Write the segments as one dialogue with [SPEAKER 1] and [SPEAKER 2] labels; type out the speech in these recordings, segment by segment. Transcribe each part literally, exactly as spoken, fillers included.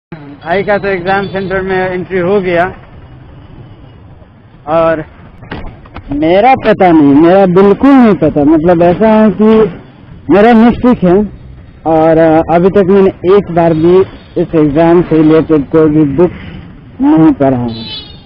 [SPEAKER 1] भाई का तो एग्जाम सेंटर में एंट्री हो गया और मेरा पता नहीं, मेरा बिल्कुल नहीं पता। मतलब ऐसा है कि मेरा मिस्टेक है और अभी तक मैंने एक बार भी इस एग्जाम से रिलेटेड कोई भी बुक नहीं पढ़ा है।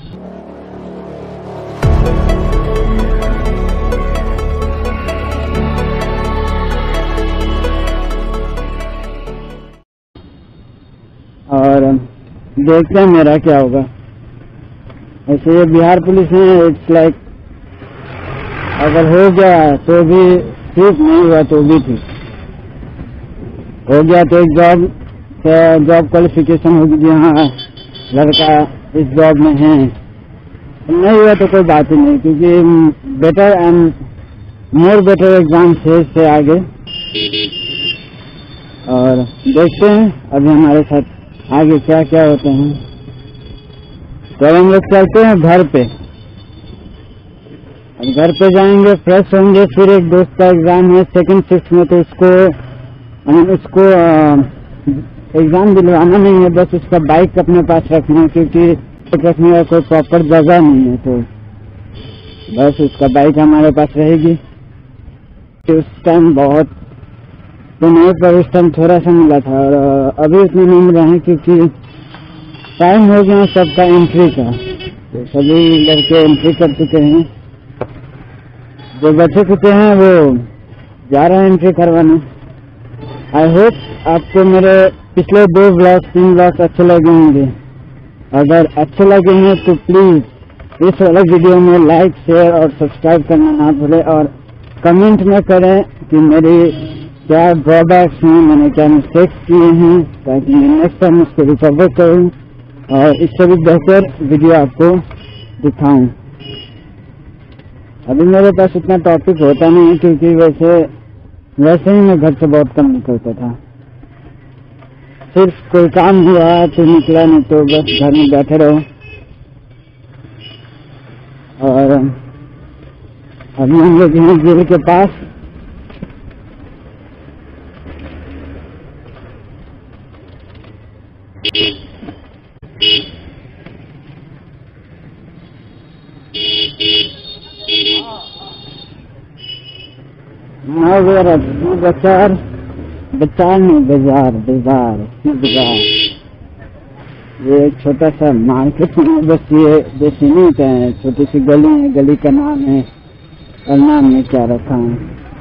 [SPEAKER 1] और देखते हैं मेरा क्या होगा। ऐसे ये बिहार पुलिस है, इट्स लाइक अगर हो गया तो भी ठीक, नहीं हुआ तो भी ठीक। हो गया तो एक जॉब जॉब क्वालिफिकेशन होगी कि हाँ लड़का इस जॉब में है, नहीं हुआ तो कोई बात ही नहीं, क्योंकि better and more better exam से से आगे। और देखते हैं अभी हमारे साथ आगे क्या क्या होते हैं। तो हम लोग चलते हैं घर पे। अब घर पे जाएंगे, फ्रेश होंगे, फिर एक दोस्त का एग्जाम है सेकंड शिफ्ट में, तो उसको उसको एग्जाम दिलवाना नहीं है, बस उसका बाइक अपने पास रखना है, क्योंकि रखने का कोई प्रॉपर जगह नहीं है, तो बस उसका बाइक हमारे पास रहेगी। तो उस टाइम बहुत तो नहीं, पर उस टाइम थोड़ा सा मिला था और अभी उतने नहीं मिला है, क्योंकि टाइम हो गया सबका एंट्री का। तो सभी लड़के एंट्री कर चुके हैं, जो बचे चुके हैं वो जा रहे हैं एंट्री करवाने। आई होप आपको मेरे पिछले दो ब्लॉग तीन ब्लॉग अच्छे लगे होंगे। अगर अच्छे लगे हैं तो प्लीज इस वाले वीडियो में लाइक शेयर और सब्सक्राइब करना ना भूलें, और कमेंट में करें कि मेरी क्या ड्रॉबैक्स हैं, मैंने क्या मिस्टेक्स किए हैं, ताकि मैं नेक्स्ट टाइम उसको रिकवर करूं और इससे भी बेहतर वीडियो आपको दिखाऊं। अभी मेरे पास इतना टॉपिक होता नहीं है, क्योंकि वैसे वैसे ही मैं घर से बहुत कम निकलता था। सिर्फ कोई काम हुआ तो निकला, नहीं तो बस घर में बैठे रहो। और अभी हम लोग हैं जेल के पास। बाजार बाजार नहीं बाजार बाजार बाजार ये एक छोटा सा मार्केट है, बस ये जैसे नहीं है, छोटी सी गली है, गली का नाम है और नाम में क्या रखा है।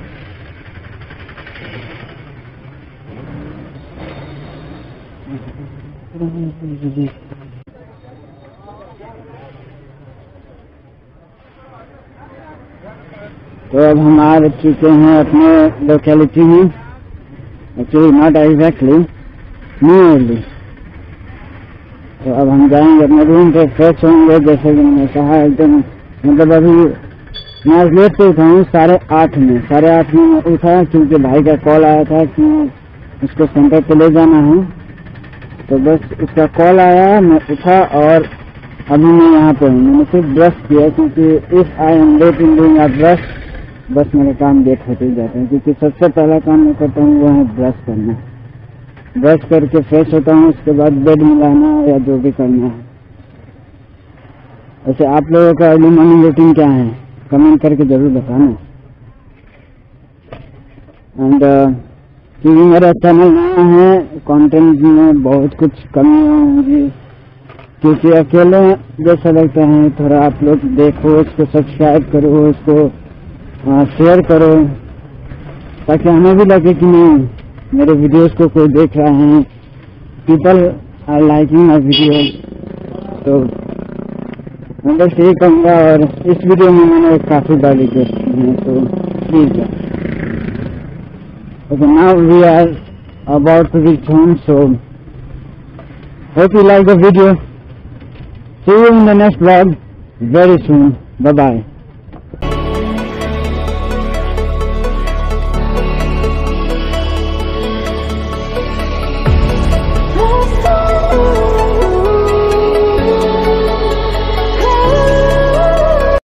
[SPEAKER 1] तो अब हम आ चुके हैं अपने लोकेलिटी में, एक्चुअली नॉट एग्जैक्टली नियरली। तो अब हम जाएंगे अपने रूम पे, फ्रेश होंगे, जैसे कि मैंने कहा एकदम। मतलब अभी मैं लेट से उठा हूँ, साढ़े आठ में साढ़े आठ में मैं उठा, क्योंकि भाई का कॉल आया था कि उसको सेंटर पे ले जाना है। तो बस उसका कॉल आया, मैं उठा और अभी मैं यहाँ पे हूँ। मैंने सिर्फ ब्रश किया, क्योंकि if I am late in doing a brush, बस मेरे काम लेट होते ही जाते हैं, क्योंकि सबसे पहला काम मैं करता हूँ वो है ब्रश करना। ब्रश करके फ्रेश होता हूँ, उसके बाद बेड मिलाना या जो भी करना है। वैसे आप लोगों का अर्ली मॉर्निंग रूटीन क्या है, कमेंट करके जरूर बताना। एंड क्योंकि मेरा चैनल नया है, कंटेंट में बहुत कुछ कमी होंगी, क्योंकि अकेले जैसा लगता है। थोड़ा आप लोग देखो, उसको सब्सक्राइब करो, उसको शेयर करो, ताकि हमें भी लगे कि नहीं मेरे वीडियोस को कोई देख रहा है, people are liking my video. तो मैं बस यही कहूँगा, और इस वीडियो में मैंने काफ़ी बार रिक्वेस्ट की है, तो please. Okay, now we are about to reach home, so hope you like the video. See you in the next vlog very soon. Bye bye.